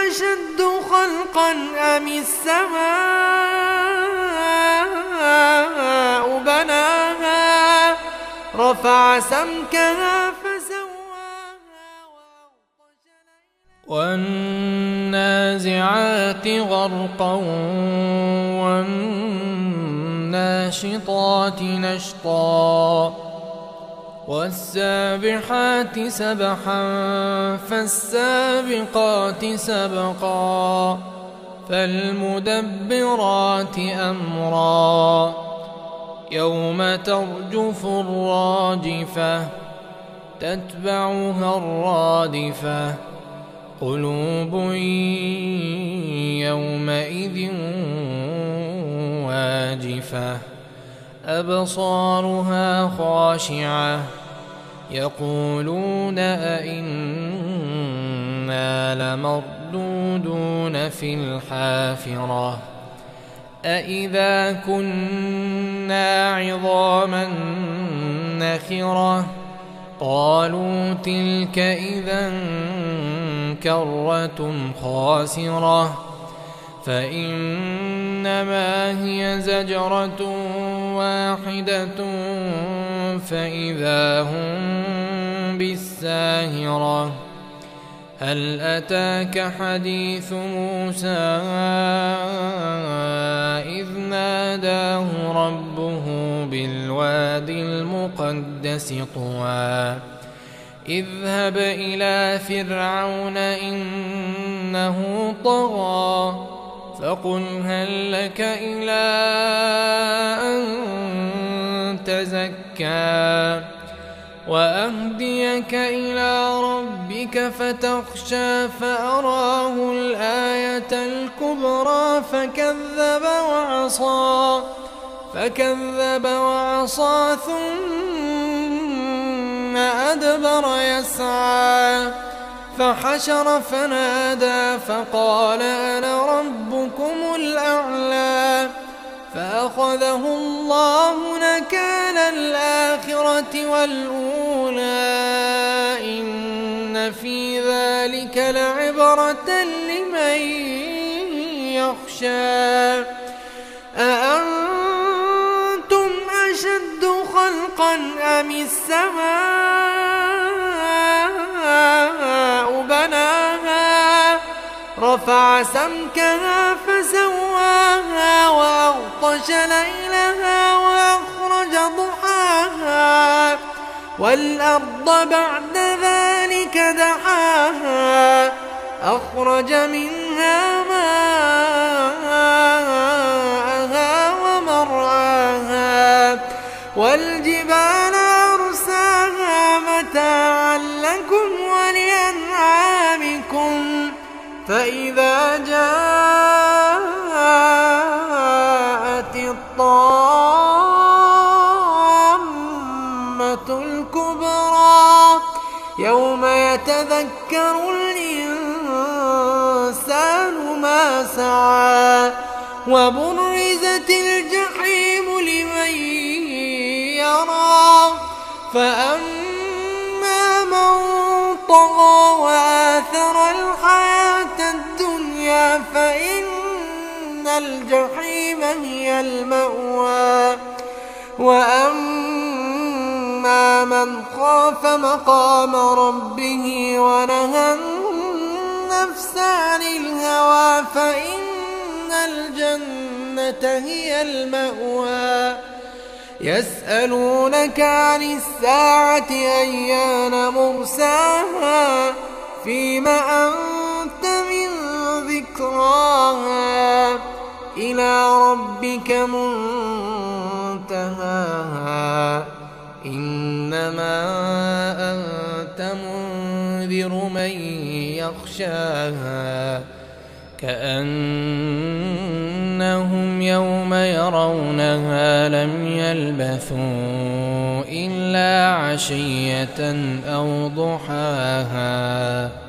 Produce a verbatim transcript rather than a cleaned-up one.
أشد خلقا أم السماء بناها رفع سمكها فسواها والنازعات غرقا والناشطات نشطا والسابحات سبحا فالسابقات سبقا فالمدبرات أمرا يوم ترجف الراجفة تتبعها الرادفة قلوب يومئذ واجفة أبصارها خاشعة يقولون أئنا لمردودون في الحافرة أئذا كنا عظاما نخرة قالوا تلك إذا كرة خاسرة فإنما هي زجرة واحدة فإذا هم بالساهرة هل أتاك حديث موسى إذ ناداه ربه بالواد المقدس طوى اذهب إلى فرعون إنه طغى فقل هل لك إلى أن تزكى وأهديك إلى ربك فتخشى فأراه الآية الكبرى فكذب وعصى فكذب وعصى ثم أدبر يسعى فحشر فنادى فقال أنا ربكم الأعلى فأخذه الله نكال الآخرة والأولى إن في ذلك لعبرة لمن يخشى أأنتم أشد خلقا أم السماء بناها رفع سمكها فسواها وأغطش ليلها وأخرج ضحاها والأرض بعد ذلك دحاها أخرج منها ماءها ومرعاها والجبال أرساها متاعا لكم ولأنعامكم فإذا جاءت الطامة الكبرى يوم يتذكر الإنسان ما سعى وبرزت الجحيم لمن يرى فأما من طغى وآثر الحياة الدنيا فإن الجحيم هي المأوى وأما من خاف مقام ربه ونهى النفس عن الهوى فإن الجنة هي المأوى يسألونك عن الساعة أيان مرساها فيما أنت من ذكراها إلى ربك منتهاها إنما أنت منذر من يخشاها كأنهم يوم يرونها لم يلبثوا إلا عشية أو ضحاها.